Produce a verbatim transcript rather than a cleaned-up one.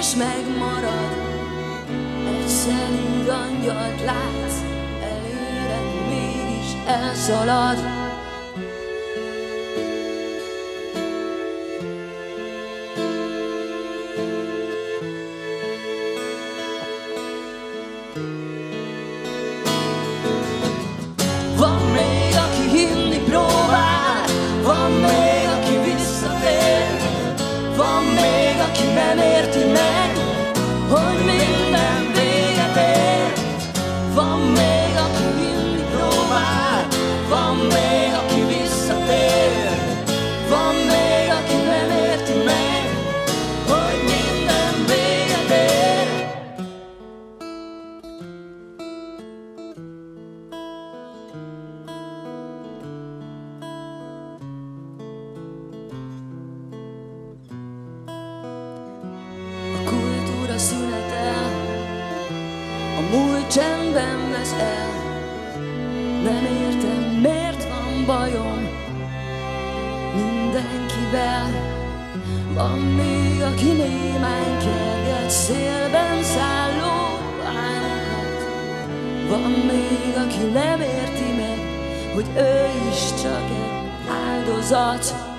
is megmarad. Egy szelíd angyalt látsz, eléred mégis elszalad. Van még, aki hinni próbál, van még, aki visszatér, van még, aki nem érti meg, hogy minden véget ér. Van még, aki hinni próbál, van még, aki visszatér, van még, aki nem érti meg, hogy minden véget ér. Szünetel, a múlt csendben vesz el. Nem értem, miért van bajom mindenkivel. Van még, aki némán kerget szélben szálló bánokat. Van még, aki nem érti meg, hogy ő is csak egy áldozat.